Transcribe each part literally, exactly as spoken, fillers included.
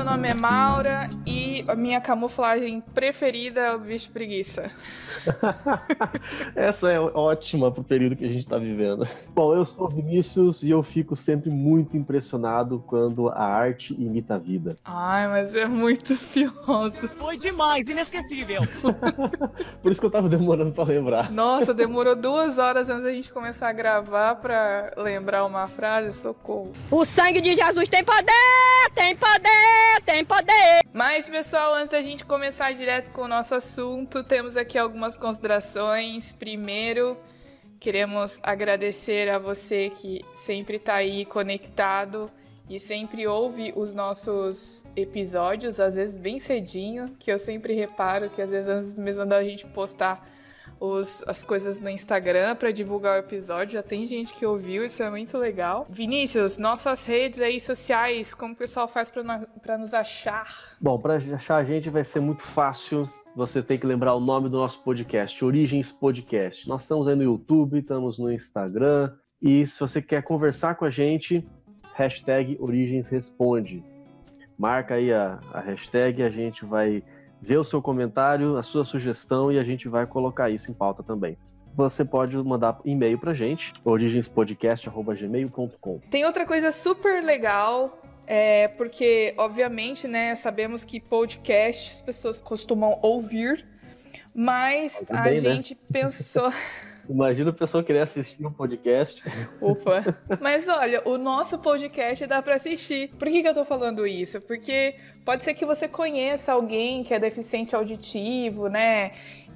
nome é Maura e a minha camuflagem preferida é o bicho preguiça. Essa é ótima pro período que a gente tá vivendo. Bom, eu sou o Vinícius e eu fico sempre muito impressionado quando a arte imita a vida. Ai, mas é muito filoso. Foi demais, inesquecível. Por isso que eu tava demorando pra lembrar. Nossa, demorou duas horas antes da gente começar a gravar pra lembrar uma frase, socorro. O sangue de Jesus tem poder, tem poder, tem poder. Mas, pessoal, antes da gente começar direto com o nosso assunto, temos aqui algumas considerações. Primeiro, queremos agradecer a você que sempre tá aí conectado e sempre ouve os nossos episódios, às vezes bem cedinho, que eu sempre reparo que às vezes antes mesmo da gente postar os, as coisas no Instagram para divulgar o episódio, já tem gente que ouviu, isso é muito legal. Vinícius, nossas redes aí sociais, como o pessoal faz para nos achar? Bom, para achar a gente vai ser muito fácil. Você tem que lembrar o nome do nosso podcast, Origens Podcast. Nós estamos aí no YouTube, estamos no Instagram. E se você quer conversar com a gente, hashtag Origens Responde. Marca aí a, a hashtag, a gente vai ver o seu comentário, a sua sugestão e a gente vai colocar isso em pauta também. Você pode mandar e-mail pra gente, origenspodcast arroba gmail ponto com. Tem outra coisa super legal, é, porque, obviamente, né, sabemos que podcast as pessoas costumam ouvir, mas Tudo a bem, gente né? pensou... Imagina a pessoa querer assistir um podcast. Ufa. Mas olha, o nosso podcast dá pra assistir. Por que que eu tô falando isso? Porque pode ser que você conheça alguém que é deficiente auditivo, né?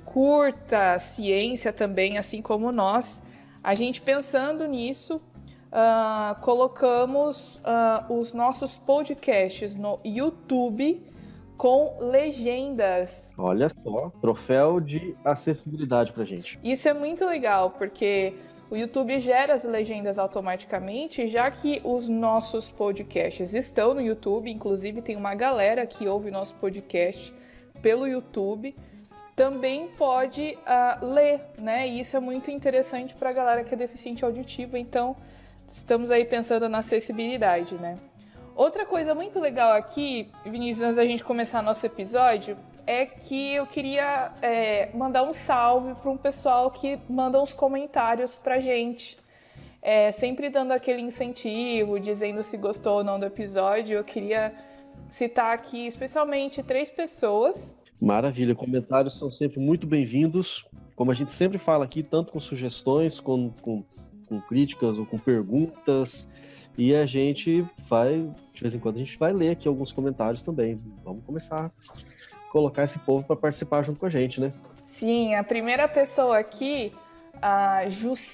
Curta ciência também, assim como nós. A gente pensando nisso, uh, colocamos uh, os nossos podcasts no YouTube com legendas. Olha só, troféu de acessibilidade pra gente. Isso é muito legal, porque o YouTube gera as legendas automaticamente, já que os nossos podcasts estão no YouTube, inclusive tem uma galera que ouve nosso podcast pelo YouTube, também pode uh, ler, né? E isso é muito interessante para a galera que é deficiente auditiva, então estamos aí pensando na acessibilidade, né? Outra coisa muito legal aqui, Vinícius, antes da gente começar nosso episódio, é que eu queria é, mandar um salve para um pessoal que manda uns comentários pra gente, é, sempre dando aquele incentivo, dizendo se gostou ou não do episódio. Eu queria citar aqui especialmente três pessoas. Maravilha, comentários são sempre muito bem-vindos, como a gente sempre fala aqui, tanto com sugestões, com, com, com críticas ou com perguntas. E a gente vai, de vez em quando, a gente vai ler aqui alguns comentários também. Vamos começar a colocar esse povo para participar junto com a gente, né? Sim, a primeira pessoa aqui, a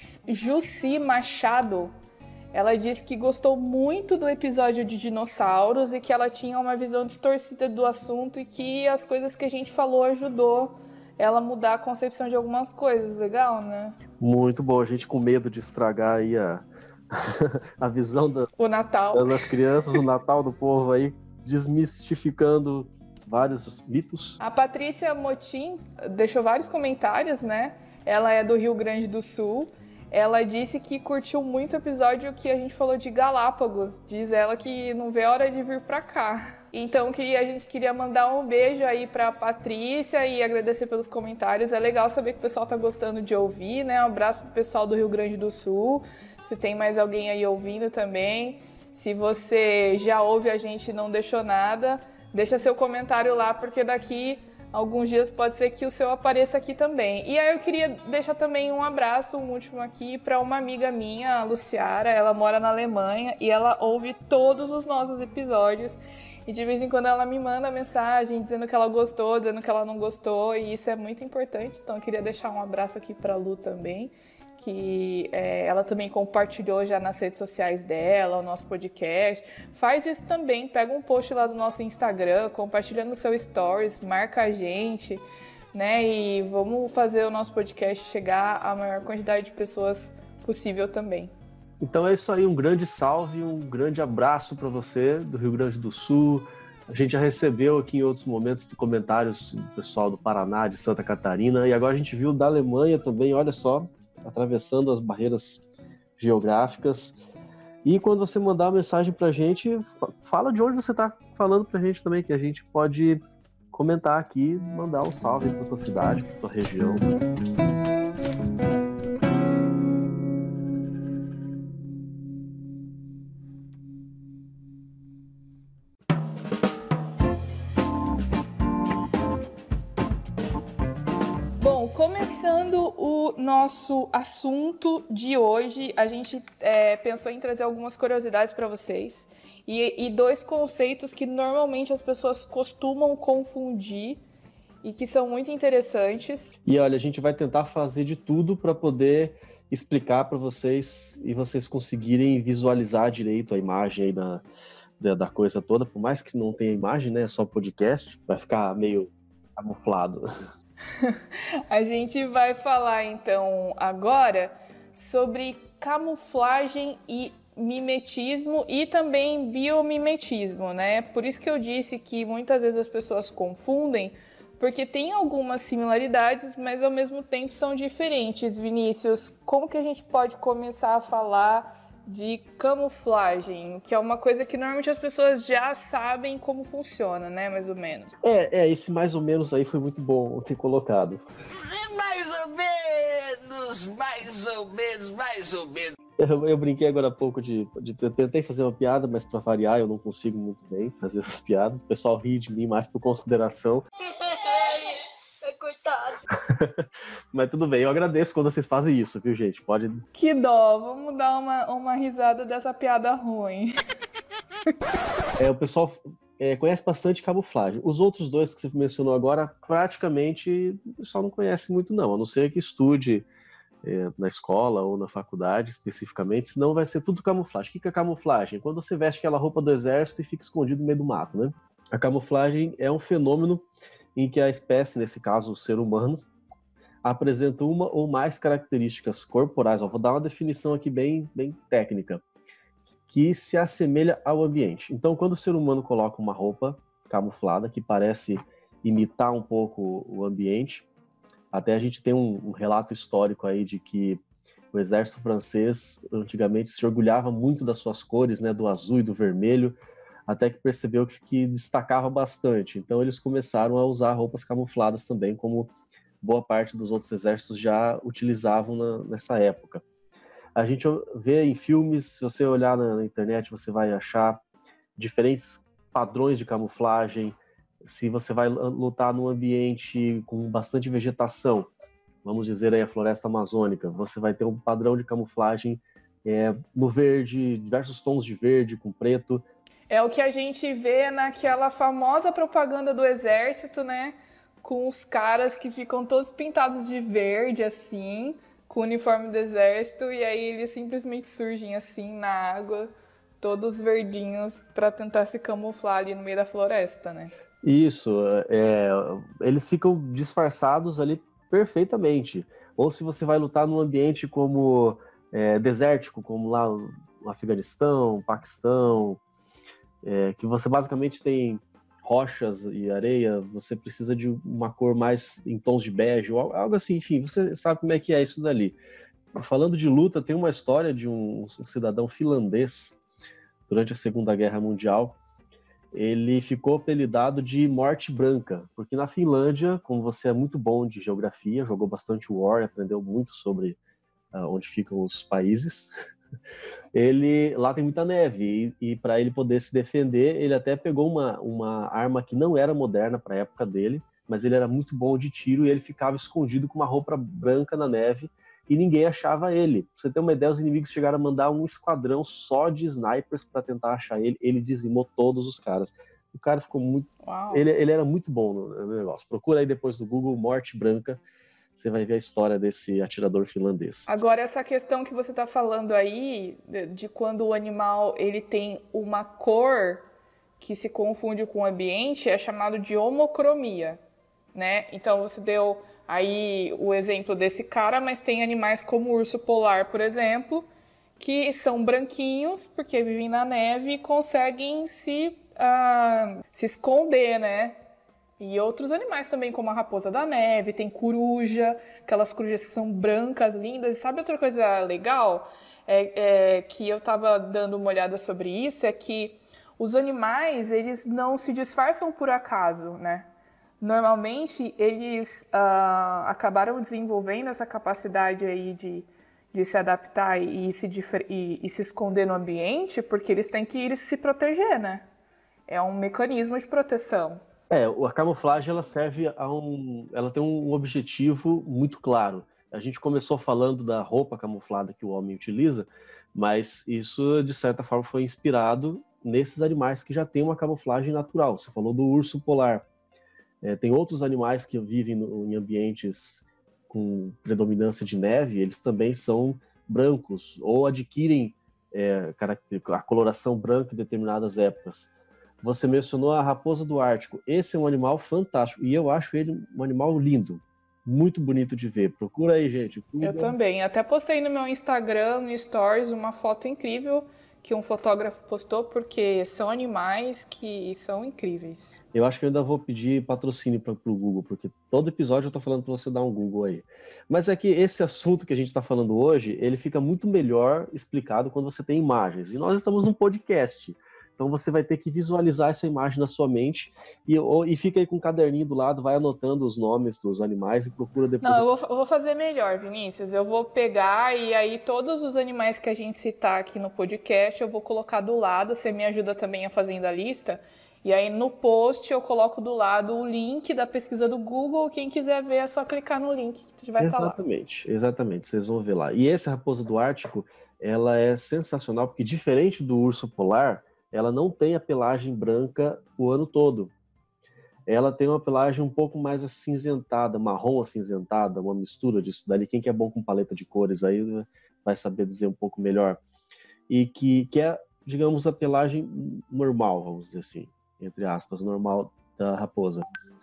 Jussi Machado, ela disse que gostou muito do episódio de dinossauros e que ela tinha uma visão distorcida do assunto e que as coisas que a gente falou ajudou ela a mudar a concepção de algumas coisas. Legal, né? Muito bom, a gente com medo de estragar aí a... a visão da, o Natal. das crianças, o Natal do povo aí, desmistificando vários mitos. A Patrícia Motim deixou vários comentários, né? Ela é do Rio Grande do Sul. Ela disse que curtiu muito o episódio que a gente falou de Galápagos. Diz ela que não vê a hora de vir pra cá. Então que a gente queria mandar um beijo aí pra Patrícia e agradecer pelos comentários. É legal saber que o pessoal tá gostando de ouvir, né? Um abraço pro pessoal do Rio Grande do Sul. Se tem mais alguém aí ouvindo também. Se você já ouve a gente e não deixou nada, deixa seu comentário lá, porque daqui a alguns dias pode ser que o seu apareça aqui também. E aí eu queria deixar também um abraço, um último aqui, para uma amiga minha, a Luciara. Ela mora na Alemanha e ela ouve todos os nossos episódios. E de vez em quando ela me manda mensagem dizendo que ela gostou, dizendo que ela não gostou. E isso é muito importante. Então eu queria deixar um abraço aqui para a Lu também, que é, ela também compartilhou já nas redes sociais dela, o nosso podcast. Faz isso também, pega um post lá do nosso Instagram, compartilha no seu stories, marca a gente, né? E vamos fazer o nosso podcast chegar à maior quantidade de pessoas possível também. Então é isso aí, um grande salve, um grande abraço para você do Rio Grande do Sul. A gente já recebeu aqui em outros momentos comentários do pessoal do Paraná, de Santa Catarina, e agora a gente viu da Alemanha também, olha só, atravessando as barreiras geográficas. E quando você mandar uma mensagem pra gente, fala de onde você está falando pra gente também que a gente pode comentar aqui, mandar um salve pra tua cidade, pra tua região. Bom, começando o nosso assunto de hoje, a gente é, pensou em trazer algumas curiosidades para vocês e, e dois conceitos que normalmente as pessoas costumam confundir e que são muito interessantes. E olha, a gente vai tentar fazer de tudo para poder explicar para vocês e vocês conseguirem visualizar direito a imagem aí da, da, da coisa toda, por mais que não tenha imagem, né? É só podcast, vai ficar meio camuflado. A gente vai falar então agora sobre camuflagem e mimetismo e também biomimetismo, né? Por isso que eu disse que muitas vezes as pessoas confundem, porque tem algumas similaridades, mas ao mesmo tempo são diferentes. Vinícius, como que a gente pode começar a falar de camuflagem, que é uma coisa que normalmente as pessoas já sabem como funciona, né, mais ou menos? É, é, esse mais ou menos aí foi muito bom ter colocado. Mais ou menos, mais ou menos, mais ou menos. Eu, eu brinquei agora há pouco de, de... Eu tentei fazer uma piada, mas pra variar eu não consigo muito bem fazer essas piadas. O pessoal ri de mim mais por consideração. Coitado. Mas tudo bem, eu agradeço quando vocês fazem isso, viu, gente? Pode... Que dó, vamos dar uma, uma risada dessa piada ruim. É, o pessoal é, conhece bastante camuflagem. Os outros dois que você mencionou agora, praticamente o pessoal não conhece muito não, a não ser que estude é, na escola ou na faculdade especificamente, senão vai ser tudo camuflagem. O que é camuflagem? Quando você veste aquela roupa do exército e fica escondido no meio do mato, né? A camuflagem é um fenômeno em que a espécie, nesse caso o ser humano, apresenta uma ou mais características corporais, ó, vou dar uma definição aqui bem, bem técnica, que se assemelha ao ambiente. Então, quando o ser humano coloca uma roupa camuflada, que parece imitar um pouco o ambiente, até a gente tem um, um relato histórico aí de que o exército francês antigamente se orgulhava muito das suas cores, né, do azul e do vermelho, até que percebeu que, que destacava bastante. Então eles começaram a usar roupas camufladas também, como boa parte dos outros exércitos já utilizavam na, nessa época. A gente vê em filmes, se você olhar na, na internet, você vai achar diferentes padrões de camuflagem. Se você vai lutar num ambiente com bastante vegetação, vamos dizer aí a floresta amazônica, você vai ter um padrão de camuflagem é, no verde, diversos tons de verde com preto. É o que a gente vê naquela famosa propaganda do exército, né? Com os caras que ficam todos pintados de verde, assim, com o uniforme do exército, e aí eles simplesmente surgem assim na água, todos verdinhos, para tentar se camuflar ali no meio da floresta, né? Isso, é, eles ficam disfarçados ali perfeitamente. Ou se você vai lutar num ambiente como é, desértico, como lá no Afeganistão, Paquistão, É, que você basicamente tem rochas e areia, você precisa de uma cor mais em tons de bege, ou algo assim, enfim, você sabe como é que é isso dali. Falando de luta, tem uma história de um, um cidadão finlandês, durante a Segunda Guerra Mundial, ele ficou apelidado de Morte Branca, porque na Finlândia, como você é muito bom de geografia, jogou bastante War, aprendeu muito sobre uh, onde ficam os países, ele lá tem muita neve e, e para ele poder se defender, ele até pegou uma, uma arma que não era moderna para a época dele, mas ele era muito bom de tiro e ele ficava escondido com uma roupa branca na neve e ninguém achava ele. Pra você ter uma ideia, os inimigos chegaram a mandar um esquadrão só de snipers para tentar achar ele, ele dizimou todos os caras. O cara ficou muito... Ele, ele era muito bom no, no negócio. Procura aí depois do Google Morte Branca, você vai ver a história desse atirador finlandês. Agora, essa questão que você está falando aí, de, de quando o animal ele tem uma cor que se confunde com o ambiente, é chamado de homocromia, né? Então, você deu aí o exemplo desse cara, mas tem animais como o urso polar, por exemplo, que são branquinhos, porque vivem na neve e conseguem se, uh, se esconder, né? E outros animais também, como a raposa da neve, tem coruja, aquelas corujas que são brancas, lindas. E sabe outra coisa legal? É, é, que eu estava dando uma olhada sobre isso, é que os animais, eles não se disfarçam por acaso, né? Normalmente, eles uh, acabaram desenvolvendo essa capacidade aí de, de se adaptar e se, e, e se esconder no ambiente porque eles têm que ir se proteger, né? É um mecanismo de proteção. É, a camuflagem ela serve a um, ela tem um objetivo muito claro. A gente começou falando da roupa camuflada que o homem utiliza, mas isso de certa forma foi inspirado nesses animais que já têm uma camuflagem natural. Você falou do urso polar. É, tem outros animais que vivem no, em ambientes com predominância de neve, eles também são brancos ou adquirem é, a coloração branca em determinadas épocas. Você mencionou a raposa do Ártico. Esse é um animal fantástico e eu acho ele um animal lindo, muito bonito de ver. Procura aí, gente. Eu também. Até postei no meu Instagram, no Stories, uma foto incrível que um fotógrafo postou, porque são animais que são incríveis. Eu acho que eu ainda vou pedir patrocínio para o Google, porque todo episódio eu estou falando para você dar um Google aí. Mas é que esse assunto que a gente está falando hoje, ele fica muito melhor explicado quando você tem imagens. E nós estamos num podcast. Então você vai ter que visualizar essa imagem na sua mente e, e fica aí com um caderninho do lado, vai anotando os nomes dos animais e procura depois. Não, eu vou, eu vou fazer melhor, Vinícius. Eu vou pegar e aí todos os animais que a gente citar aqui no podcast eu vou colocar do lado. Você me ajuda também a fazendo a lista. E aí no post eu coloco do lado o link da pesquisa do Google. Quem quiser ver é só clicar no link que vai estar lá. Exatamente, exatamente. Vocês vão ver lá. E essa raposa do Ártico, ela é sensacional porque diferente do urso polar, ela não tem a pelagem branca o ano todo. Ela tem uma pelagem um pouco mais acinzentada, marrom acinzentada, uma mistura disso daí. Quem que é bom com paleta de cores aí vai saber dizer um pouco melhor. E que, que é, digamos, a pelagem normal, vamos dizer assim, entre aspas, normal da raposa.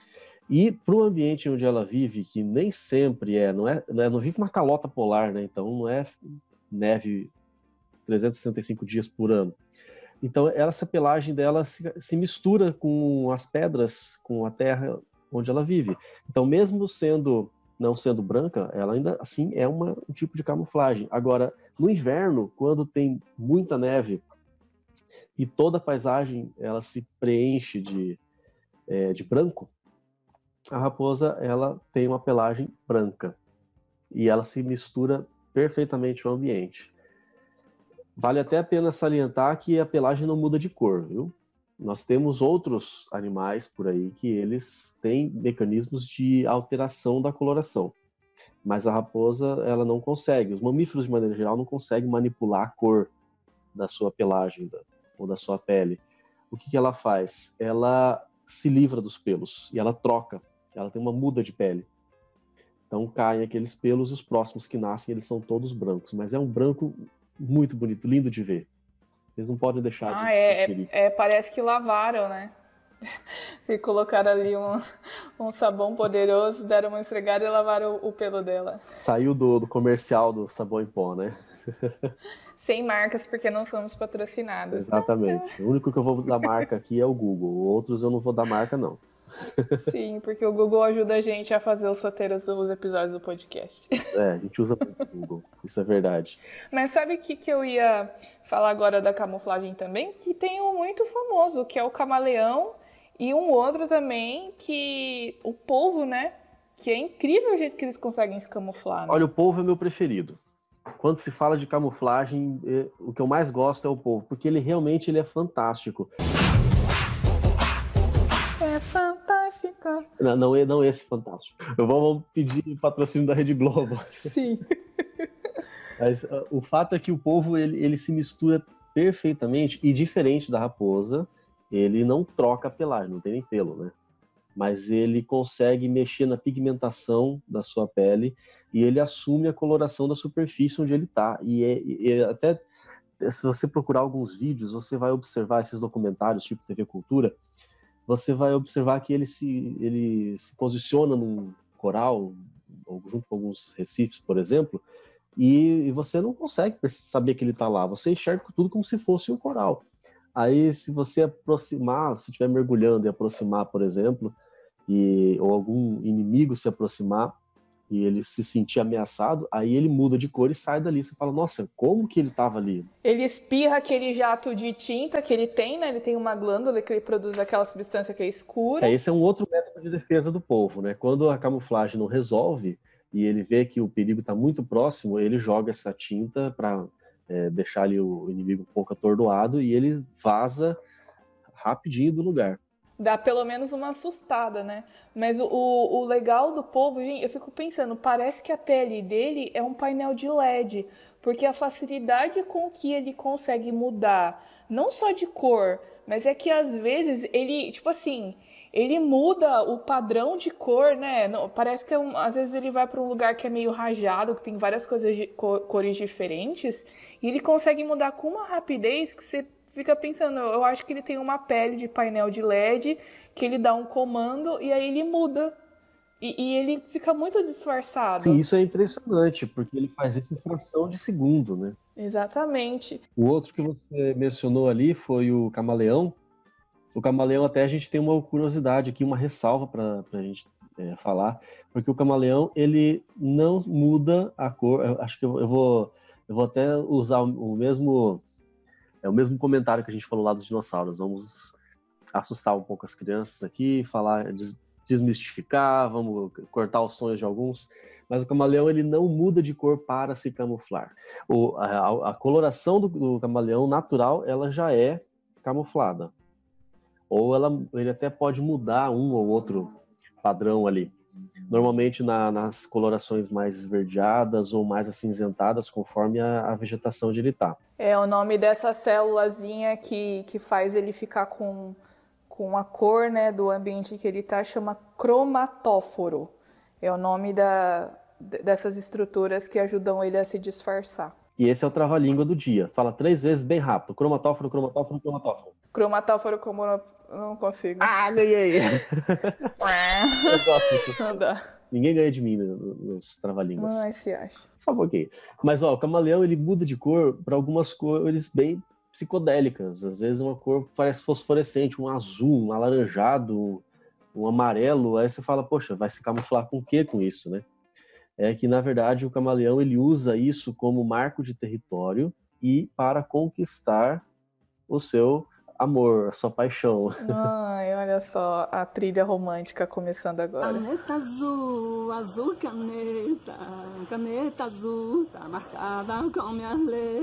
E para o ambiente onde ela vive, que nem sempre é, não é, não vive na calota polar, né? Então não é neve trezentos e sessenta e cinco dias por ano. Então, essa pelagem dela se, se mistura com as pedras, com a terra onde ela vive. Então, mesmo sendo não sendo branca, ela ainda assim é uma, um tipo de camuflagem. Agora, no inverno, quando tem muita neve e toda a paisagem ela se preenche de, é, de branco, a raposa ela tem uma pelagem branca e ela se mistura perfeitamente ao ambiente. Vale até a pena salientar que a pelagem não muda de cor, viu? Nós temos outros animais por aí que eles têm mecanismos de alteração da coloração, mas a raposa ela não consegue. Os mamíferos, de maneira geral, não conseguem manipular a cor da sua pelagem da, ou da sua pele. O que, que ela faz? Ela se livra dos pelos e ela troca. Ela tem uma muda de pele. Então caem aqueles pelos e os próximos que nascem eles são todos brancos, mas é um branco muito bonito, lindo de ver. Eles não podem deixar ah, de é, é, é, parece que lavaram, né? E colocaram ali um, um sabão poderoso, deram uma esfregada e lavaram o, o pelo dela. Saiu do, do comercial do sabão em pó, né? Sem marcas, porque não somos patrocinados. Exatamente. O único que eu vou dar marca aqui é o Google. Outros eu não vou dar marca, não. Sim, porque o Google ajuda a gente a fazer os roteiros dos episódios do podcast. É, a gente usa muito o Google, isso é verdade. Mas sabe o que, que eu ia falar agora da camuflagem também? Que tem um muito famoso, que é o camaleão, e um outro também, que o polvo, né? Que é incrível o jeito que eles conseguem se camuflar, né? Olha, o polvo é meu preferido. Quando se fala de camuflagem, o que eu mais gosto é o polvo, porque ele realmente ele é fantástico. É fantástico. Não, não, não esse fantástico. Eu vou pedir patrocínio da Rede Globo. Sim. Mas uh, o fato é que o polvo ele, ele se mistura perfeitamente e diferente da raposa, ele não troca a pelagem, não tem nem pelo, né? Mas ele consegue mexer na pigmentação da sua pele e ele assume a coloração da superfície onde ele está. E, é, e é até se você procurar alguns vídeos, você vai observar esses documentários tipo T V Cultura, você vai observar que ele se, ele se posiciona num coral, ou junto com alguns recifes, por exemplo, e, e você não consegue saber que ele está lá. Você enxerga tudo como se fosse um coral. Aí, se você aproximar, se estiver mergulhando e aproximar, por exemplo, e, ou algum inimigo se aproximar, e ele se sentir ameaçado, aí ele muda de cor e sai dali. Você fala, nossa, como que ele estava ali? Ele espirra aquele jato de tinta que ele tem, né? Ele tem uma glândula que ele produz aquela substância que é escura. É, esse é um outro método de defesa do polvo, né? Quando a camuflagem não resolve e ele vê que o perigo está muito próximo, ele joga essa tinta para é, deixar ali o inimigo um pouco atordoado e ele vaza rapidinho do lugar. Dá pelo menos uma assustada, né? Mas o, o legal do polvo, gente, eu fico pensando, parece que a pele dele é um painel de L E D, porque a facilidade com que ele consegue mudar, não só de cor, mas é que às vezes ele, tipo assim, ele muda o padrão de cor, né? Parece que é um, às vezes ele vai para um lugar que é meio rajado, que tem várias coisas de, cores diferentes, e ele consegue mudar com uma rapidez que você fica pensando, eu acho que ele tem uma pele de painel de L E D, que ele dá um comando e aí ele muda. E, e ele fica muito disfarçado. Sim, isso é impressionante, porque ele faz isso em fração de segundo, né? Exatamente. O outro que você mencionou ali foi o camaleão. O camaleão até a gente tem uma curiosidade aqui, uma ressalva para a gente é, falar, porque o camaleão, ele não muda a cor. Eu acho que eu, eu, vou, eu vou até usar o, o mesmo... É o mesmo comentário que a gente falou lá dos dinossauros. Vamos assustar um pouco as crianças aqui, falar, des desmistificar, vamos cortar os sonhos de alguns. Mas o camaleão, ele não muda de cor para se camuflar. O, a, a coloração do, do camaleão natural, ela já é camuflada. Ou ela, ele até pode mudar um ou outro padrão ali. Normalmente na, nas colorações mais esverdeadas ou mais acinzentadas, conforme a, a vegetação onde ele está. É o nome dessa célulazinha que, que faz ele ficar com, com a cor, né, do ambiente que ele está, chama cromatóforo. É o nome da, dessas estruturas que ajudam ele a se disfarçar. E esse é o trava-língua do dia. Fala três vezes bem rápido. Cromatóforo, cromatóforo, cromatóforo. Cromatóforo, como eu não consigo. Ah, ganhei! Eu gosto. Não dá. Ninguém ganha de mim nos trava-línguas. Não, se acha. Só um pouquinho. Mas, ó, o camaleão, ele muda de cor para algumas cores bem psicodélicas. Às vezes uma cor parece fosforescente, um azul, um alaranjado, um amarelo. Aí você fala, poxa, vai se camuflar com o quê com isso, né? É que, na verdade, o camaleão, ele usa isso como marco de território e para conquistar o seu amor, a sua paixão. Ai, olha só a trilha romântica começando agora. Caneta azul, azul caneta, caneta azul, tá marcada com minhas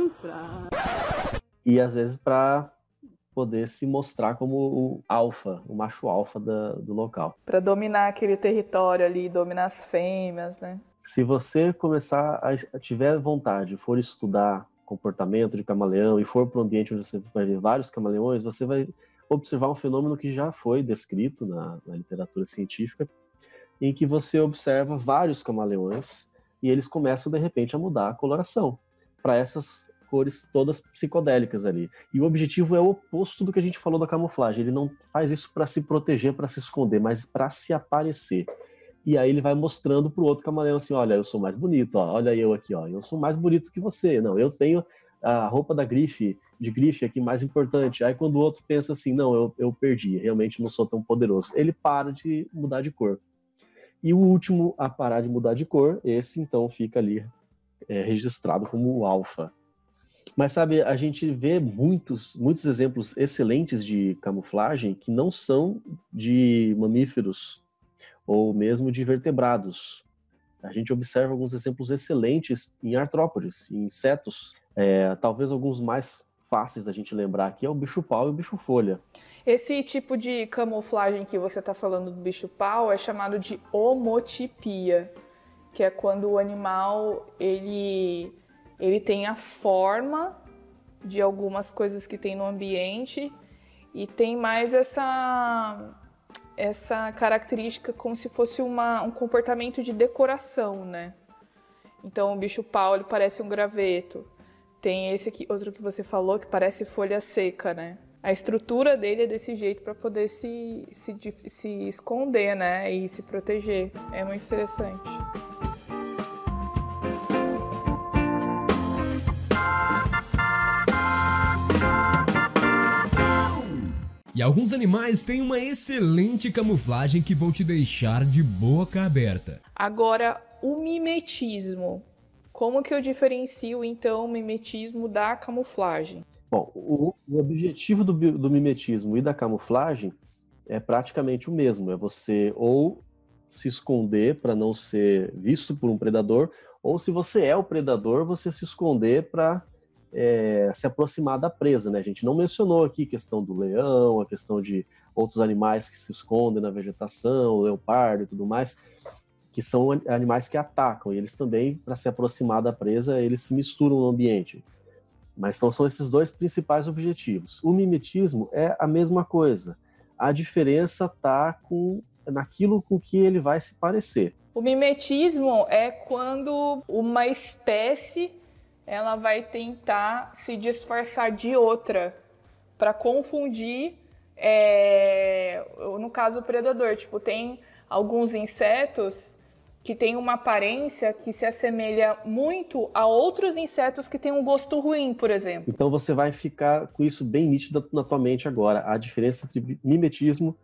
letras. E às vezes para poder se mostrar como o alfa, o macho alfa da, do local. Para dominar aquele território ali, dominar as fêmeas, né? Se você começar a tiver vontade, for estudar comportamento de camaleão e for para um ambiente onde você vai ver vários camaleões, você vai observar um fenômeno que já foi descrito na, na literatura científica, em que você observa vários camaleões e eles começam, de repente, a mudar a coloração para essas cores todas psicodélicas ali. E o objetivo é o oposto do que a gente falou da camuflagem. Ele não faz isso para se proteger, para se esconder, mas para se aparecer. E aí ele vai mostrando pro outro camaleão assim, olha, eu sou mais bonito, ó, olha eu aqui, ó, eu sou mais bonito que você, não, eu tenho a roupa da grife, de grife aqui mais importante. Aí quando o outro pensa assim, não, eu, eu perdi, realmente não sou tão poderoso, ele para de mudar de cor. E o último a parar de mudar de cor, esse então fica ali é, registrado como o alfa. Mas sabe, a gente vê muitos, muitos exemplos excelentes de camuflagem que não são de mamíferos ou mesmo de vertebrados. A gente observa alguns exemplos excelentes em artrópodes, em insetos. É, talvez alguns mais fáceis da gente lembrar aqui é o bicho-pau e o bicho-folha. Esse tipo de camuflagem que você está falando do bicho-pau é chamado de homotipia, que é quando o animal ele, ele tem a forma de algumas coisas que tem no ambiente e tem mais essa... essa característica como se fosse uma, um comportamento de decoração, né? Então o bicho-pau, ele parece um graveto. Tem esse aqui, outro que você falou, que parece folha seca, né? A estrutura dele é desse jeito para poder se, se, se esconder, né? E se proteger. É muito interessante. E alguns animais têm uma excelente camuflagem que vão te deixar de boca aberta. Agora, o mimetismo. Como que eu diferencio, então, o mimetismo da camuflagem? Bom, o, o objetivo do, do mimetismo e da camuflagem é praticamente o mesmo. É você ou se esconder para não ser visto por um predador, ou se você é o predador, você se esconder para é, se aproximar da presa, né? A gente não mencionou aqui a questão do leão, a questão de outros animais que se escondem na vegetação, o leopardo e tudo mais, que são animais que atacam, e eles também, para se aproximar da presa, eles se misturam no ambiente. Mas então são esses dois principais objetivos. O mimetismo é a mesma coisa. A diferença está com, naquilo com que ele vai se parecer. O mimetismo é quando uma espécie ela vai tentar se disfarçar de outra para confundir, é, no caso, o predador. Tipo, tem alguns insetos que têm uma aparência que se assemelha muito a outros insetos que têm um gosto ruim, por exemplo. Então você vai ficar com isso bem nítido na tua mente agora, a diferença entre mimetismo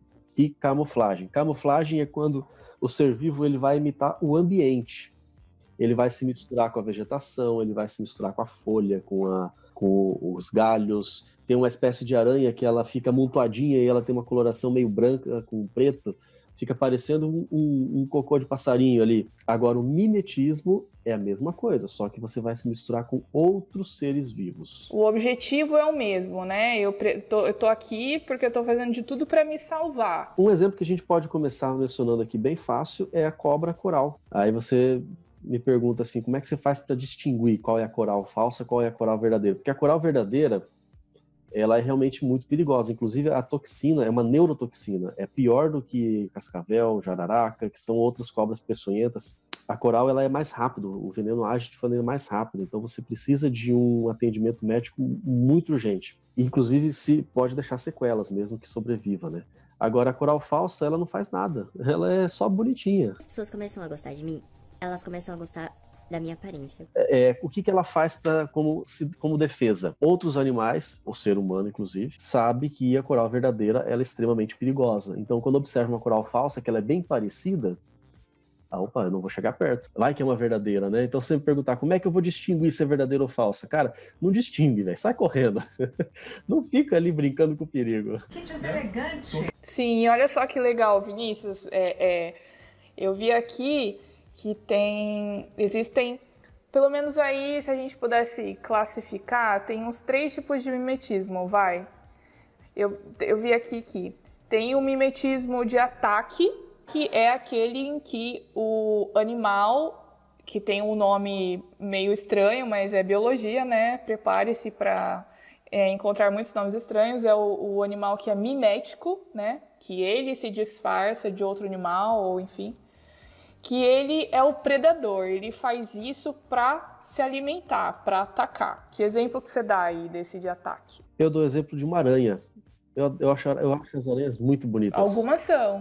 e camuflagem. Camuflagem é quando o ser vivo ele vai imitar o ambiente. Ele vai se misturar com a vegetação, ele vai se misturar com a folha, com, a, com os galhos. Tem uma espécie de aranha que ela fica amontoadinha e ela tem uma coloração meio branca com preto. Fica parecendo um, um, um cocô de passarinho ali. Agora, o mimetismo é a mesma coisa, só que você vai se misturar com outros seres vivos. O objetivo é o mesmo, né? Eu, pre- tô, eu tô aqui porque eu tô fazendo de tudo para me salvar. Um exemplo que a gente pode começar mencionando aqui bem fácil é a cobra coral. Aí você me pergunta assim, como é que você faz para distinguir qual é a coral falsa, qual é a coral verdadeira? Porque a coral verdadeira, ela é realmente muito perigosa. Inclusive, a toxina é uma neurotoxina. É pior do que cascavel, jararaca, que são outras cobras peçonhentas. A coral ela é mais rápido, o veneno age de maneira mais rápida. Então, você precisa de um atendimento médico muito urgente. Inclusive, se pode deixar sequelas, mesmo que sobreviva, né? Agora, a coral falsa, ela não faz nada. Ela é só bonitinha. As pessoas começam a gostar de mim, elas começam a gostar da minha aparência. É, o que, que ela faz pra, como, como defesa? Outros animais, o ser humano inclusive, sabe que a coral verdadeira ela é extremamente perigosa. Então, quando observa uma coral falsa, que ela é bem parecida, ah, opa, eu não vou chegar perto. Vai que é uma verdadeira, né? Então, você me perguntar como é que eu vou distinguir se é verdadeira ou falsa? Cara, não distingue, velho. Sai correndo. Não fica ali brincando com o perigo. Que deselegante. Sim, e olha só que legal, Vinícius. É, é, eu vi aqui que tem, existem, pelo menos aí, se a gente pudesse classificar, tem uns três tipos de mimetismo, vai. Eu, eu vi aqui que tem o mimetismo de ataque, que é aquele em que o animal, que tem um nome meio estranho, mas é biologia, né? Prepare-se para é, encontrar muitos nomes estranhos. É o, o animal que é mimético, né? Que ele se disfarça de outro animal, ou enfim. Que ele é o predador, ele faz isso para se alimentar, para atacar. Que exemplo que você dá aí desse de ataque? Eu dou exemplo de uma aranha. Eu, eu, acho, eu acho as aranhas muito bonitas. Algumas são.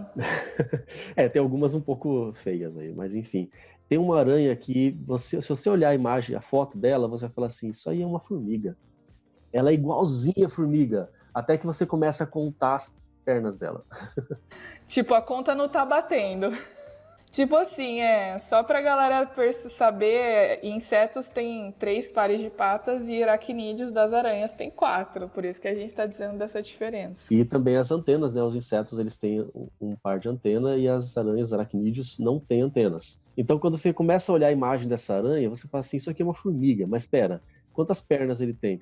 É, tem algumas um pouco feias aí, mas enfim. Tem uma aranha que, você, se você olhar a imagem, a foto dela, você vai falar assim, isso aí é uma formiga. Ela é igualzinha a formiga, até que você começa a contar as pernas dela. Tipo, a conta não tá batendo. Tipo assim, é, só pra galera saber, insetos têm três pares de patas e aracnídeos das aranhas tem quatro, por isso que a gente tá dizendo dessa diferença. E também as antenas, né? Os insetos, eles têm um, um par de antena e as aranhas, aracnídeos, não têm antenas. Então, quando você começa a olhar a imagem dessa aranha, você fala assim, isso aqui é uma formiga, mas espera, quantas pernas ele tem?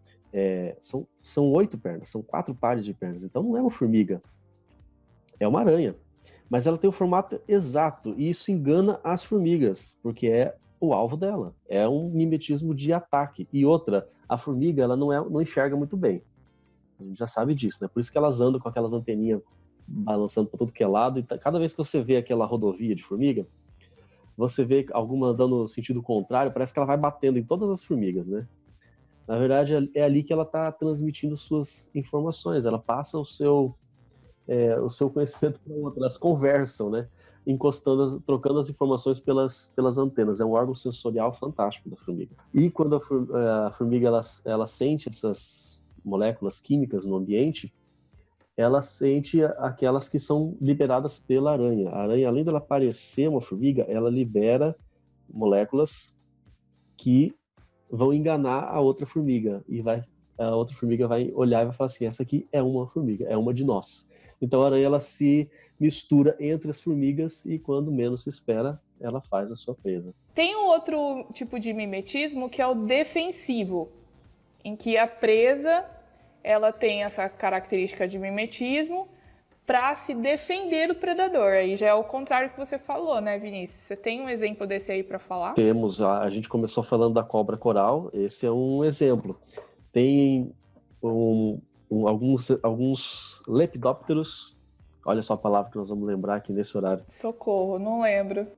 É, são, são oito pernas, são quatro pares de pernas, então não é uma formiga, é uma aranha. Mas ela tem o formato exato, e isso engana as formigas, porque é o alvo dela. É um mimetismo de ataque. E outra, a formiga ela não, é, não enxerga muito bem. A gente já sabe disso, né? Por isso que elas andam com aquelas anteninhas balançando para todo que é lado. E cada vez que você vê aquela rodovia de formiga, você vê alguma andando no sentido contrário, parece que ela vai batendo em todas as formigas, né? Na verdade, é ali que ela está transmitindo suas informações. Ela passa o seu... É, o seu conhecimento para outra, elas conversam, né? Encostando, as, trocando as informações pelas, pelas antenas. É um órgão sensorial fantástico da formiga. E quando a, a formiga ela, ela sente essas moléculas químicas no ambiente, ela sente aquelas que são liberadas pela aranha. A aranha, além dela parecer uma formiga, ela libera moléculas que vão enganar a outra formiga. E vai, a outra formiga vai olhar e vai falar assim, essa aqui é uma formiga, é uma de nós. Então a aranha ela se mistura entre as formigas e quando menos se espera, ela faz a sua presa. Tem um outro tipo de mimetismo que é o defensivo, em que a presa ela tem essa característica de mimetismo para se defender do predador. Aí já é o contrário que você falou, né, Vinícius? Você tem um exemplo desse aí para falar? Temos, a, a gente começou falando da cobra coral, esse é um exemplo. Tem um, um, alguns, alguns lepidópteros, olha só a palavra que nós vamos lembrar aqui nesse horário. Socorro, não lembro.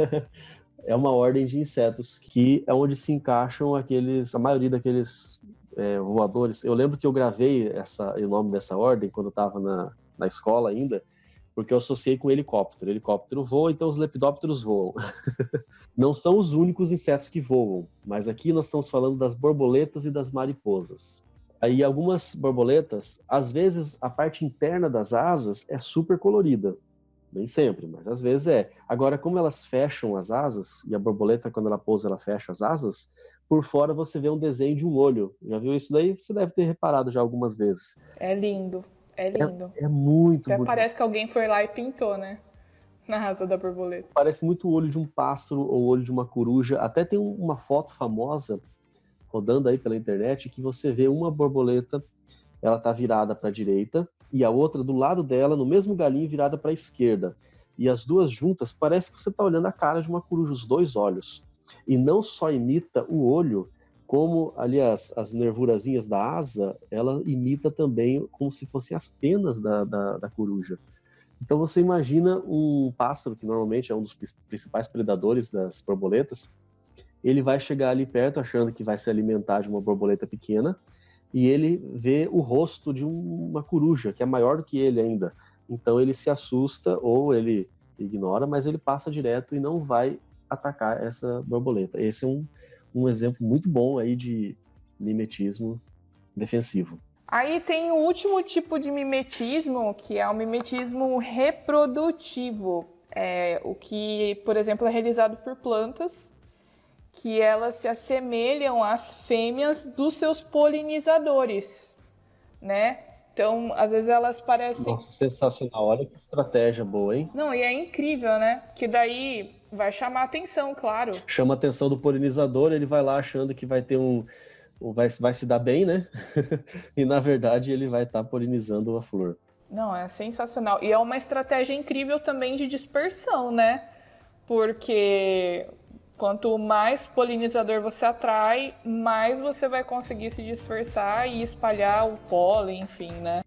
É uma ordem de insetos que é onde se encaixam aqueles, a maioria daqueles é, voadores. Eu lembro que eu gravei essa, o nome dessa ordem quando eu estava na, na escola ainda, porque eu associei com helicóptero. Helicóptero voa, então os lepidópteros voam. Não são os únicos insetos que voam, mas aqui nós estamos falando das borboletas e das mariposas. Aí algumas borboletas, às vezes a parte interna das asas é super colorida. Nem sempre, mas às vezes é. Agora, como elas fecham as asas, e a borboleta, quando ela pousa, ela fecha as asas, por fora você vê um desenho de um olho. Já viu isso daí? Você deve ter reparado já algumas vezes. É lindo, é lindo. É, é muito Até bonito. parece que alguém foi lá e pintou, né? Na asa da borboleta. Parece muito o olho de um pássaro ou o olho de uma coruja. Até tem uma foto famosa rodando aí pela internet que você vê uma borboleta, ela tá virada para a direita, e a outra do lado dela, no mesmo galinho, virada para a esquerda. E as duas juntas, parece que você está olhando a cara de uma coruja, os dois olhos. E não só imita o olho, como ali as, as nervurazinhas da asa, ela imita também como se fossem as penas da, da, da coruja. Então você imagina um pássaro, que normalmente é um dos principais predadores das borboletas, ele vai chegar ali perto achando que vai se alimentar de uma borboleta pequena, e ele vê o rosto de um, uma coruja, que é maior do que ele ainda. Então ele se assusta ou ele ignora, mas ele passa direto e não vai atacar essa borboleta. Esse é um, um exemplo muito bom aí de mimetismo defensivo. Aí tem o último tipo de mimetismo, que é o mimetismo reprodutivo. É, o que, por exemplo, é realizado por plantas, que elas se assemelham às fêmeas dos seus polinizadores, né? Então, às vezes elas parecem... Nossa, sensacional. Olha que estratégia boa, hein? Não, e é incrível, né? Que daí vai chamar atenção, claro. Chama a atenção do polinizador, ele vai lá achando que vai ter um... Vai, vai se dar bem, né? E, na verdade, ele vai estar polinizando a flor. Não, é sensacional. E é uma estratégia incrível também de dispersão, né? Porque... quanto mais polinizador você atrai, mais você vai conseguir se dispersar e espalhar o pólen, enfim, né?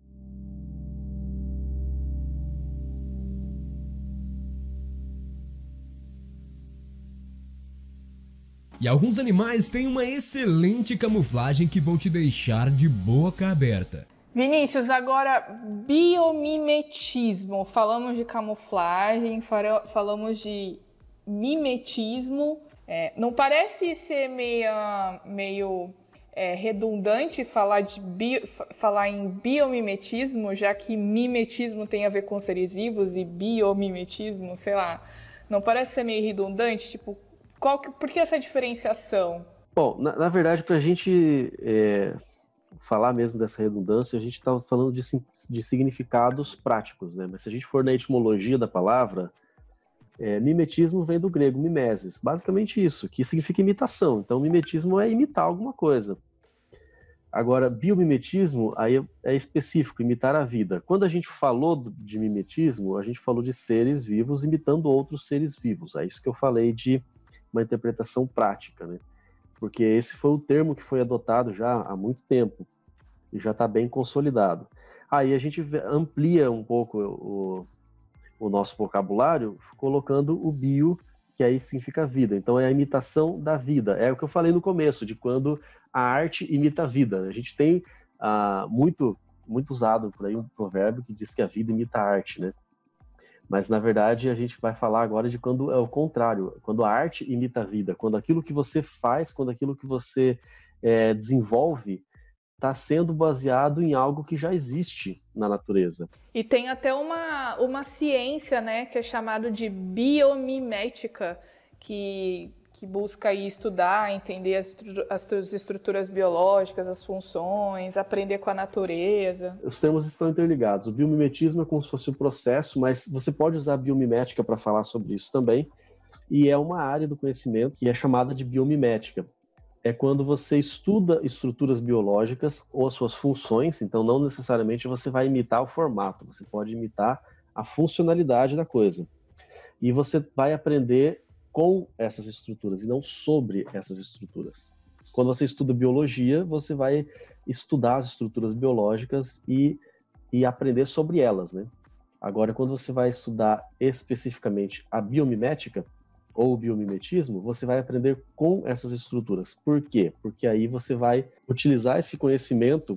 E alguns animais têm uma excelente camuflagem que vão te deixar de boca aberta. Vinícius, agora biomimetismo. Falamos de camuflagem, falamos de mimetismo. É, não parece ser meio, meio é, redundante falar, de bio, falar em biomimetismo, já que mimetismo tem a ver com seres vivos e biomimetismo, sei lá. Não parece ser meio redundante? Tipo, qual que, por que essa diferenciação? Bom, na, na verdade, para a gente é, falar mesmo dessa redundância, a gente está falando de, de significados práticos, né? Mas se a gente for na etimologia da palavra... É, mimetismo vem do grego mimesis, basicamente isso, que significa imitação. Então, mimetismo é imitar alguma coisa. Agora, biomimetismo aí é específico, imitar a vida. Quando a gente falou de mimetismo, a gente falou de seres vivos imitando outros seres vivos. É isso que eu falei de uma interpretação prática, né? Porque esse foi o termo que foi adotado já há muito tempo e já está bem consolidado. Aí a gente amplia um pouco o o nosso vocabulário, colocando o bio, que aí significa vida. Então é a imitação da vida. É o que eu falei no começo, de quando a arte imita a vida. A gente tem ah, muito, muito usado por aí um provérbio que diz que a vida imita a arte, né? Mas, na verdade, a gente vai falar agora de quando é o contrário, quando a arte imita a vida, quando aquilo que você faz, quando aquilo que você é, desenvolve está sendo baseado em algo que já existe na natureza. E tem até uma, uma ciência, né, que é chamada de biomimética, que, que busca aí estudar, entender as, as estruturas biológicas, as funções, aprender com a natureza. Os termos estão interligados. O biomimetismo é como se fosse o processo, mas você pode usar a biomimética para falar sobre isso também. E é uma área do conhecimento que é chamada de biomimética. É quando você estuda estruturas biológicas ou as suas funções, então não necessariamente você vai imitar o formato, você pode imitar a funcionalidade da coisa. E você vai aprender com essas estruturas e não sobre essas estruturas. Quando você estuda biologia, você vai estudar as estruturas biológicas e, e aprender sobre elas, né? Agora, quando você vai estudar especificamente a biomimética, ou biomimetismo, você vai aprender com essas estruturas. Por quê? Porque aí você vai utilizar esse conhecimento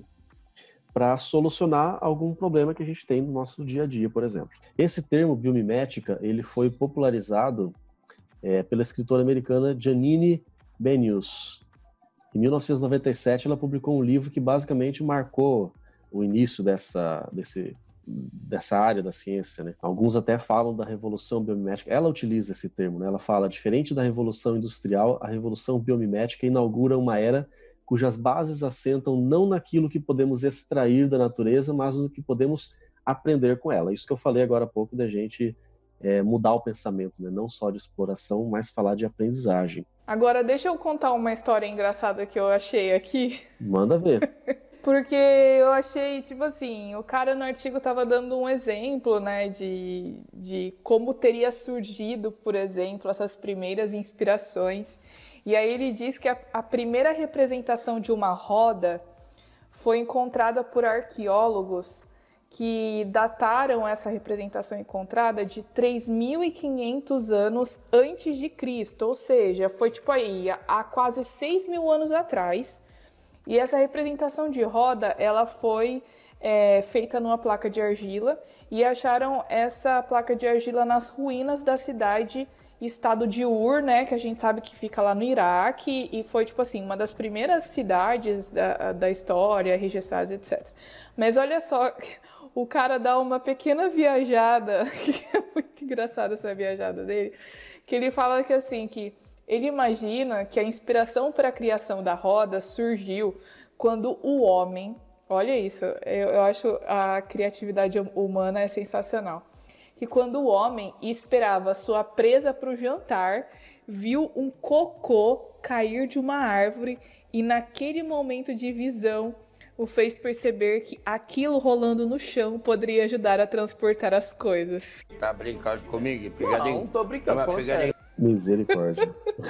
para solucionar algum problema que a gente tem no nosso dia a dia, por exemplo. Esse termo biomimética, ele foi popularizado é, pela escritora americana Janine Benyus. Em mil novecentos e noventa e sete, ela publicou um livro que basicamente marcou o início dessa, desse dessa área da ciência, né? Alguns até falam da revolução biomimética. Ela utiliza esse termo, né? Ela fala, diferente da revolução industrial, a revolução biomimética inaugura uma era cujas bases assentam não naquilo que podemos extrair da natureza, mas no que podemos aprender com ela. Isso que eu falei agora há pouco da gente é, mudar o pensamento, né? Não só de exploração, mas falar de aprendizagem. Agora, deixa eu contar uma história engraçada que eu achei aqui. Manda ver. Porque eu achei, tipo assim, o cara no artigo estava dando um exemplo, né, de, de como teria surgido, por exemplo, essas primeiras inspirações. E aí ele diz que a, a primeira representação de uma roda foi encontrada por arqueólogos que dataram essa representação encontrada de três mil e quinhentos anos antes de Cristo, ou seja, foi tipo aí, há quase seis mil anos atrás. E essa representação de roda, ela foi é, feita numa placa de argila e acharam essa placa de argila nas ruínas da cidade estado de Ur, né, que a gente sabe que fica lá no Iraque, e foi, tipo assim, uma das primeiras cidades da, da história, registradas, etcétera. Mas olha só, o cara dá uma pequena viajada, que é muito engraçada essa viajada dele, que ele fala que assim, que ele imagina que a inspiração para a criação da roda surgiu quando o homem, olha isso, eu, eu acho a criatividade humana é sensacional, que quando o homem esperava sua presa para o jantar, viu um cocô cair de uma árvore e naquele momento de visão o fez perceber que aquilo rolando no chão poderia ajudar a transportar as coisas. Tá brincando comigo? Pegadinho? Não, tô brincando, Uma falando pegadinha. sério. Misericórdia.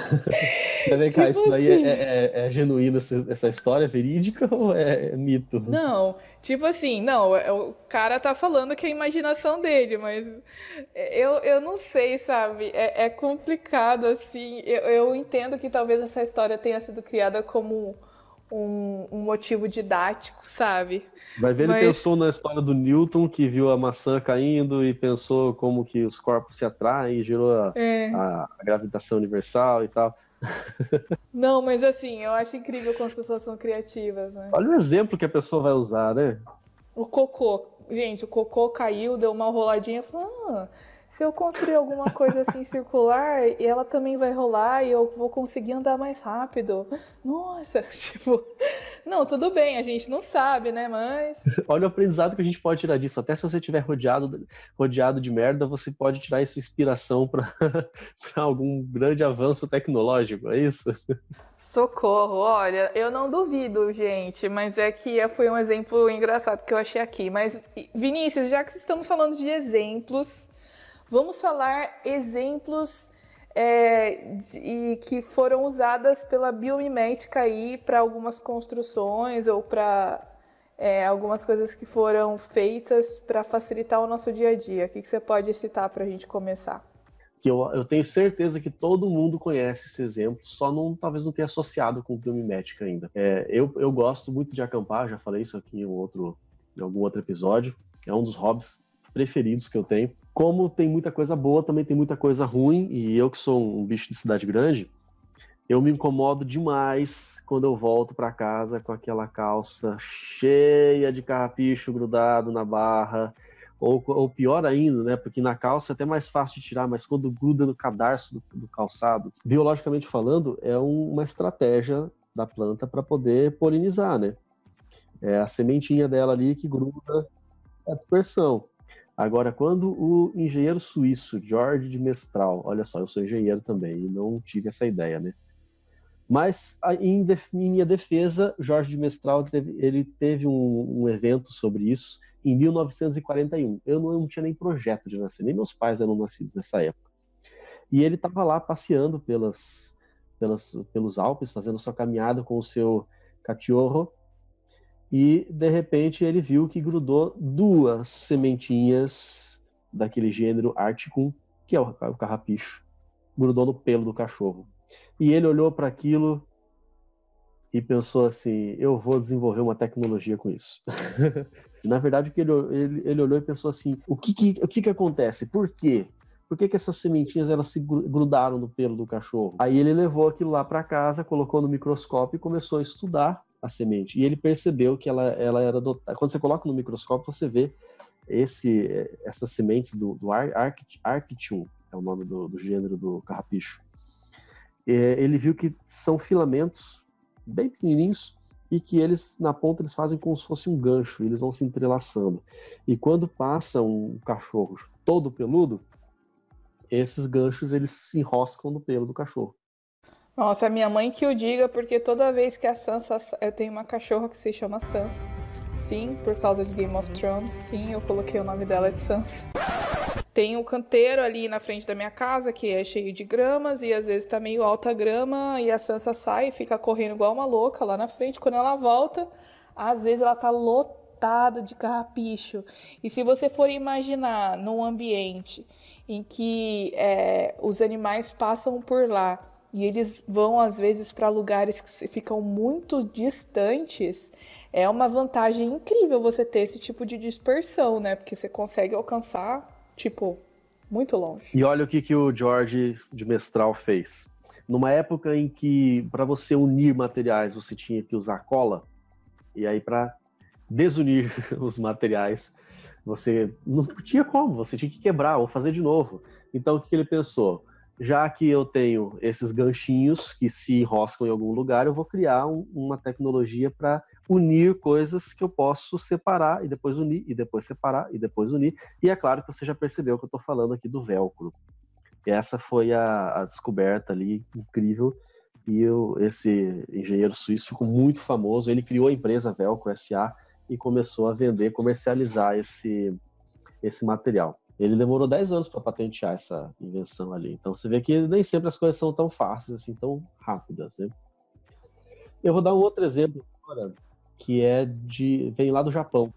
Vem cá, Tipo isso daí assim. é, é, é genuíno, essa, essa história é verídica ou é mito? Não, tipo assim, não, é- o cara tá falando que é a imaginação dele, mas eu, eu não sei, sabe? É, é complicado, assim. Eu, eu entendo que talvez essa história tenha sido criada como um, um motivo didático, sabe? Vai ver, ele Mas- pensou na história do Newton, que viu a maçã caindo e pensou como que os corpos se atraem e gerou a, É. a- a gravitação universal e tal. Não, mas assim, eu acho incrível como as pessoas são criativas, né? Olha o exemplo que a pessoa vai usar, né? O cocô. Gente, o cocô caiu, deu uma roladinha. Falou, ah, se eu construir alguma coisa assim circular, e ela também vai rolar e eu vou conseguir andar mais rápido. Nossa, tipo... Não, tudo bem, a gente não sabe, né? Mas... Olha o aprendizado que a gente pode tirar disso. Até se você estiver rodeado, rodeado de merda, você pode tirar isso inspiração para algum grande avanço tecnológico, é isso? Socorro, olha, eu não duvido, gente, mas é que foi um exemplo engraçado que eu achei aqui. Mas, Vinícius, já que estamos falando de exemplos, vamos falar exemplos é, de, que foram usadas pela biomimética aí para algumas construções ou para é, algumas coisas que foram feitas para facilitar o nosso dia a dia. O que, que você pode citar para a gente começar? Que eu, eu tenho certeza que todo mundo conhece esse exemplo, só não, talvez não tenha associado com biomimética ainda. É, eu, eu gosto muito de acampar, já falei isso aqui em, um outro, em algum outro episódio, é um dos hobbies preferidos que eu tenho. Como tem muita coisa boa, também tem muita coisa ruim, e eu que sou um bicho de cidade grande, Eu me incomodo demais quando eu volto para casa com aquela calça cheia de carrapicho grudado na barra, ou, ou pior ainda, né? Porque na calça é até mais fácil de tirar, mas quando gruda no cadarço do, do calçado, biologicamente falando, é um, uma estratégia da planta para poder polinizar, né? É a sementinha dela ali que gruda a dispersão. Agora, quando o engenheiro suíço Jorge de Mestral, olha só, eu sou engenheiro também e não tive essa ideia, né? Mas, em, def em minha defesa, Jorge de Mestral teve, ele teve um, um evento sobre isso em mil novecentos e quarenta e um. Eu não, eu não tinha nem projeto de nascer, nem meus pais eram nascidos nessa época. E ele estava lá passeando pelas, pelas, pelos Alpes, fazendo sua caminhada com o seu cachorro, e, de repente, ele viu que grudou duas sementinhas daquele gênero Arcticum, que é o, o carrapicho, grudou no pelo do cachorro. E ele olhou para aquilo e pensou assim, eu vou desenvolver uma tecnologia com isso. Na verdade, ele, ele, ele olhou e pensou assim, o que que, o que que acontece? Por quê? Por que que essas sementinhas elas se grudaram no pelo do cachorro? Aí ele levou aquilo lá para casa, colocou no microscópio e começou a estudar a semente. E ele percebeu que ela, ela era dotada. Quando você coloca no microscópio, você vê esse, essas sementes do, do Arcticum, é o nome do, do gênero do carrapicho. Ele viu que são filamentos bem pequenininhos e que eles, na ponta, eles fazem como se fosse um gancho, eles vão se entrelaçando. E quando passa um cachorro todo peludo, esses ganchos, eles se enroscam no pelo do cachorro. Nossa, a minha mãe que o diga, porque toda vez que a Sansa... Eu tenho uma cachorra que se chama Sansa. Sim, por causa de Game of Thrones, sim, eu coloquei o nome dela de Sansa. Tem um canteiro ali na frente da minha casa que é cheio de gramas e às vezes tá meio alta a grama e a Sansa sai e fica correndo igual uma louca lá na frente. Quando ela volta, às vezes ela tá lotada de carrapicho. E se você for imaginar num ambiente em que é, os animais passam por lá e eles vão às vezes para lugares que ficam muito distantes, é uma vantagem incrível você ter esse tipo de dispersão, né? Porque você consegue alcançar... Tipo, muito longe. E olha o que, que o Jorge de Mestral fez. Numa época em que, para você unir materiais, você tinha que usar cola, e aí para desunir os materiais, você não tinha como, você tinha que quebrar ou fazer de novo. Então, o que, que ele pensou? Já que eu tenho esses ganchinhos que se enroscam em algum lugar, eu vou criar um, uma tecnologia para unir coisas que eu posso separar e depois unir, e depois separar e depois unir. E é claro que você já percebeu que eu estou falando aqui do velcro. E essa foi a, a descoberta ali, incrível. E eu, esse engenheiro suíço ficou muito famoso. Ele criou a empresa Velcro S A e começou a vender, comercializar esse, esse material. Ele demorou dez anos para patentear essa invenção ali. Então você vê que nem sempre as coisas são tão fáceis, assim, tão rápidas, né? Eu vou dar um outro exemplo agora, que é de... vem lá do Japão.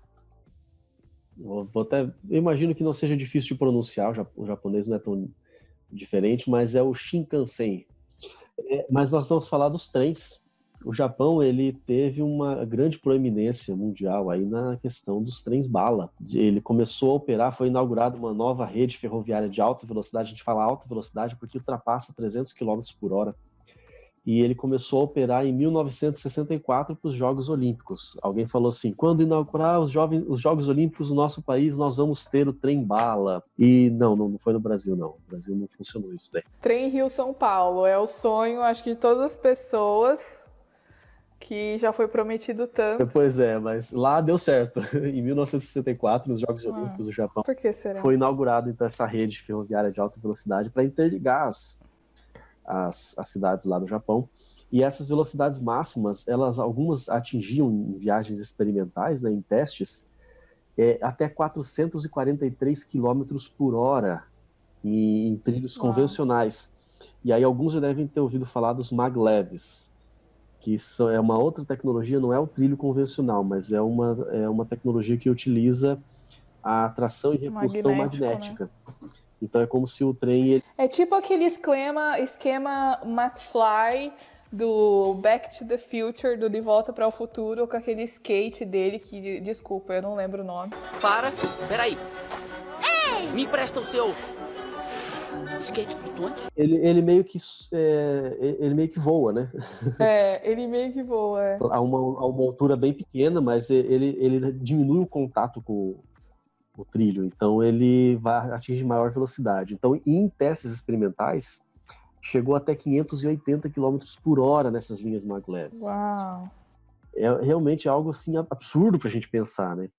Eu vou até, eu imagino que não seja difícil de pronunciar, o japonês não é tão diferente, mas é o Shinkansen. É, mas nós vamos falar dos trens. O Japão, ele teve uma grande proeminência mundial aí na questão dos trens bala. Ele começou a operar, foi inaugurada uma nova rede ferroviária de alta velocidade. A gente fala alta velocidade porque ultrapassa trezentos quilômetros por hora. E ele começou a operar em mil novecentos e sessenta e quatro para os Jogos Olímpicos. Alguém falou assim, quando inaugurar os, jovens, os Jogos Olímpicos no nosso país, nós vamos ter o trem bala. E não, não foi no Brasil, não. No Brasil não funcionou isso daí. Trem Rio-São Paulo é o sonho, acho que de todas as pessoas... que já foi prometido tanto. Pois é, mas lá deu certo. Em mil novecentos e sessenta e quatro, nos Jogos ah, Olímpicos do Japão, por que será? Foi inaugurada então, essa rede ferroviária de alta velocidade para interligar as, as, as cidades lá do Japão. E essas velocidades máximas, elas algumas atingiam em viagens experimentais, né, em testes, é, até quatrocentos e quarenta e três quilômetros por hora em, em trilhos Uau. convencionais. E aí alguns já devem ter ouvido falar dos maglevs, que são, é uma outra tecnologia, não é o trilho convencional, mas é uma, é uma tecnologia que utiliza a atração e repulsão magnética. Né? Então é como se o trem... Ele... É tipo aquele esquema, esquema McFly do Back to the Future, do De Volta para o Futuro, com aquele skate dele que, desculpa, eu não lembro o nome. Para, peraí. Ei! Me empresta o seu... Skate flutuante? Ele, ele, meio que, é, ele meio que voa, né? É, ele meio que voa. É. A, uma, a uma altura bem pequena, mas ele, ele diminui o contato com o trilho, então ele vai atingir maior velocidade. Então, em testes experimentais, chegou até quinhentos e oitenta quilômetros por hora nessas linhas maglevs. Uau! É realmente algo assim absurdo para a gente pensar, né?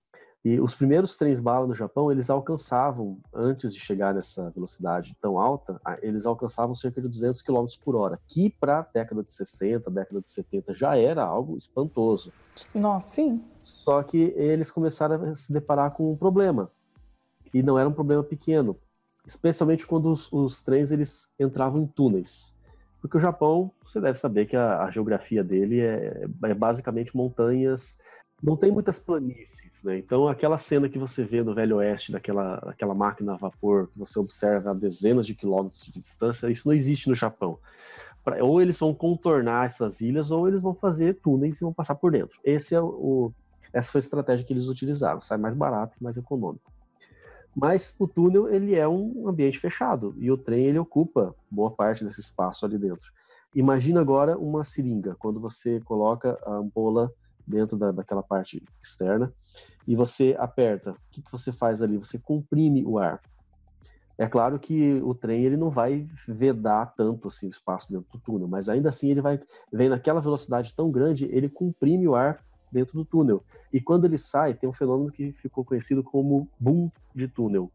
E os primeiros trens-bala no Japão, eles alcançavam, antes de chegar nessa velocidade tão alta, eles alcançavam cerca de duzentos quilômetros por hora, que para a década de sessenta, década de setenta, já era algo espantoso. Nossa, sim. Só que eles começaram a se deparar com um problema, e não era um problema pequeno, especialmente quando os, os trens eles entravam em túneis. Porque o Japão, você deve saber que a, a geografia dele é, é basicamente montanhas, não tem muitas planícies, né? Então aquela cena que você vê no Velho Oeste, daquela, daquela máquina a vapor, que você observa a dezenas de quilômetros de distância, isso não existe no Japão. Pra, ou eles vão contornar essas ilhas, ou eles vão fazer túneis e vão passar por dentro. Esse é o, essa foi a estratégia que eles utilizaram, sai mais barato e mais econômico. Mas o túnel, ele é um ambiente fechado, e o trem, ele ocupa boa parte desse espaço ali dentro. Imagina agora uma seringa, quando você coloca a ampola dentro da, daquela parte externa, e você aperta. O que, que você faz ali? Você comprime o ar. É claro que o trem, ele não vai vedar tanto assim, o espaço dentro do túnel, mas ainda assim ele vai, vem naquela velocidade tão grande, ele comprime o ar dentro do túnel. E quando ele sai, tem um fenômeno que ficou conhecido como boom de túnel.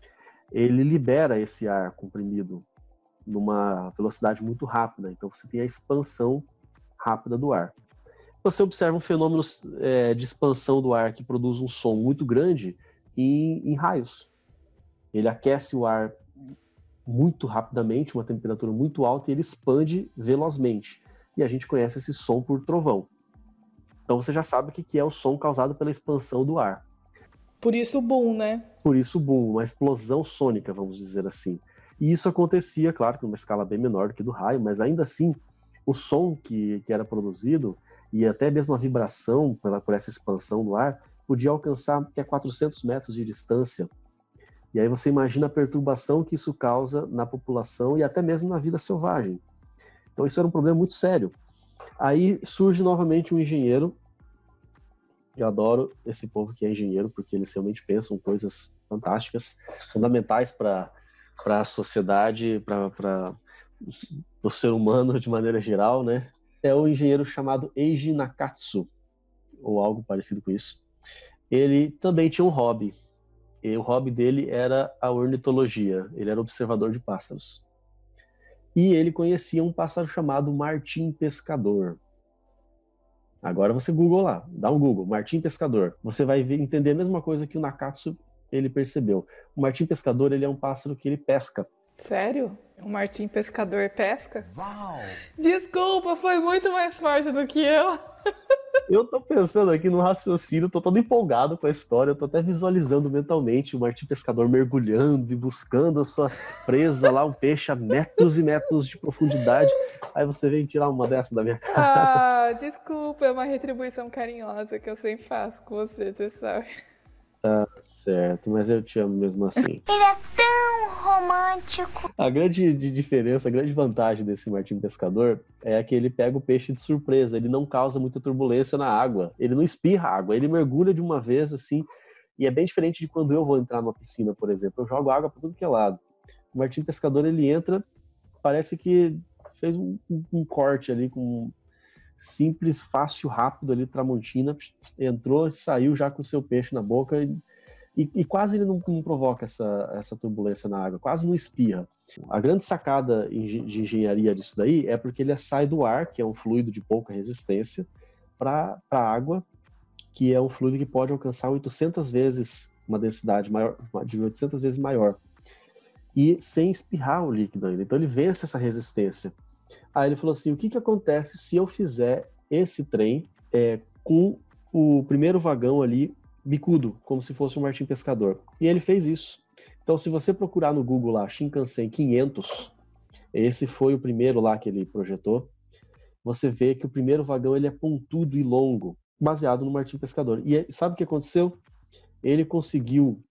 Ele libera esse ar comprimido numa velocidade muito rápida, então você tem a expansão rápida do ar. Você observa um fenômeno é, de expansão do ar que produz um som muito grande em, em raios. Ele aquece o ar muito rapidamente, uma temperatura muito alta, e ele expande velozmente. E a gente conhece esse som por trovão. Então você já sabe o que é o som causado pela expansão do ar. Por isso o boom, né? Por isso o boom, uma explosão sônica, vamos dizer assim. E isso acontecia, claro, numa escala bem menor do que do raio, mas ainda assim, o som que, que era produzido, e até mesmo a vibração pela, por essa expansão do ar, podia alcançar até quatrocentos metros de distância. E aí você imagina a perturbação que isso causa na população e até mesmo na vida selvagem. Então isso era um problema muito sério. Aí surge novamente um engenheiro. Eu adoro esse povo que é engenheiro, porque eles realmente pensam coisas fantásticas, fundamentais para a sociedade, para o ser humano de maneira geral, né? É o engenheiro chamado Eiji Nakatsu, ou algo parecido com isso. Ele também tinha um hobby. E o hobby dele era a ornitologia. Ele era observador de pássaros. E ele conhecia um pássaro chamado martim pescador. Agora você Google lá, dá um Google, martim pescador. Você vai ver, entender a mesma coisa que o Nakatsu ele percebeu. O martim pescador, ele é um pássaro que ele pesca. Sério? O martim pescador pesca? Uau! Desculpa, foi muito mais forte do que eu. Eu tô pensando aqui no raciocínio, tô todo empolgado com a história, eu tô até visualizando mentalmente o martim pescador mergulhando e buscando a sua presa lá, um peixe a metros e metros de profundidade. Aí você vem tirar uma dessa da minha cara. Ah, desculpa, é uma retribuição carinhosa que eu sempre faço com você, você sabe. Tá certo, mas eu te amo mesmo assim. Ele é tão romântico. A grande diferença, a grande vantagem desse martim pescador é que ele pega o peixe de surpresa, ele não causa muita turbulência na água, ele não espirra água, ele mergulha de uma vez assim, e é bem diferente de quando eu vou entrar numa piscina, por exemplo, eu jogo água para tudo que é lado. O martim pescador, ele entra, parece que fez um, um, um corte ali com simples, fácil, rápido ali, Tramontina, entrou e saiu já com o seu peixe na boca e, e, e quase ele não, não provoca essa, essa turbulência na água, quase não espirra. A grande sacada de engenharia disso daí é porque ele sai do ar, que é um fluido de pouca resistência, para a água, que é um fluido que pode alcançar oitocentas vezes uma densidade maior, de oitocentas vezes maior, e sem espirrar o líquido ainda. Então ele vence essa resistência. Aí ele falou assim, o que, que acontece se eu fizer esse trem é, com o primeiro vagão ali bicudo, como se fosse um martim pescador? E ele fez isso. Então, se você procurar no Google lá, Shinkansen quinhentos, esse foi o primeiro lá que ele projetou, você vê que o primeiro vagão ele é pontudo e longo, baseado no martim pescador. E sabe o que aconteceu? Ele conseguiu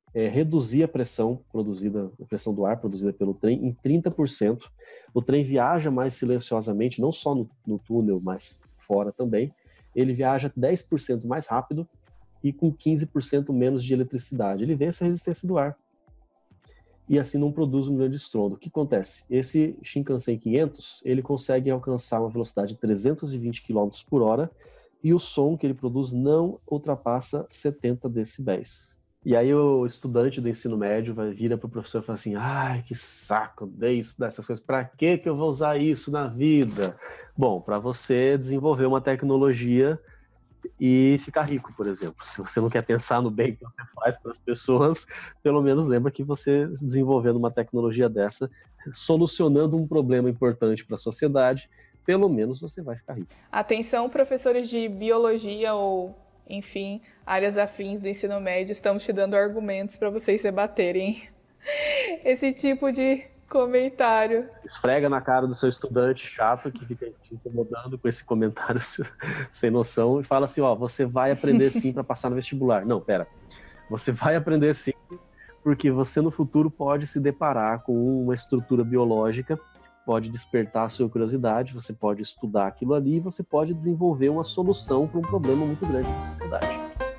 é, reduzir a pressão produzida, a pressão do ar produzida pelo trem em trinta por cento. O trem viaja mais silenciosamente, não só no, no túnel, mas fora também. Ele viaja dez por cento mais rápido e com quinze por cento menos de eletricidade. Ele vence a resistência do ar. E assim não produz um grande estrondo. O que acontece? Esse Shinkansen quinhentos, ele consegue alcançar uma velocidade de trezentos e vinte quilômetros por hora e o som que ele produz não ultrapassa setenta decibéis. E aí o estudante do ensino médio vai vir para o professor e fala assim: ai, que saco, odeio isso dessas coisas, para que que eu vou usar isso na vida? Bom, para você desenvolver uma tecnologia e ficar rico, por exemplo. Se você não quer pensar no bem que você faz para as pessoas, pelo menos lembra que você desenvolvendo uma tecnologia dessa, solucionando um problema importante para a sociedade, pelo menos você vai ficar rico. Atenção, professores de biologia ou, enfim, áreas afins do ensino médio, estamos te dando argumentos para vocês debaterem esse tipo de comentário. Esfrega na cara do seu estudante chato que fica te incomodando com esse comentário sem noção e fala assim, ó, você vai aprender sim para passar no vestibular. Não, pera. Você vai aprender sim porque você no futuro pode se deparar com uma estrutura biológica, pode despertar a sua curiosidade, você pode estudar aquilo ali e você pode desenvolver uma solução para um problema muito grande da sociedade.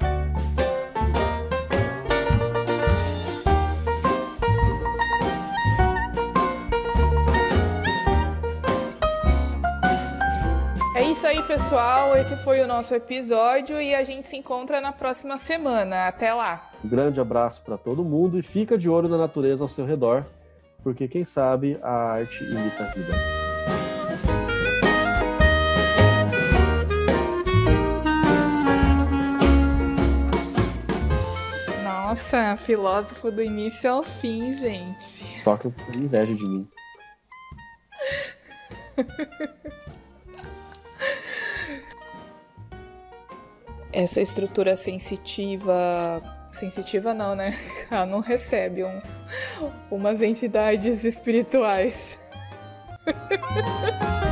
É isso aí, pessoal. Esse foi o nosso episódio e a gente se encontra na próxima semana. Até lá! Um grande abraço para todo mundo e fica de olho na natureza ao seu redor, porque quem sabe a arte imita a vida. Nossa, filósofo do início ao fim, gente. Só que eu tenho inveja de mim. Essa estrutura sensitiva... Sensitiva não, né? Ela não recebe uns, umas entidades espirituais.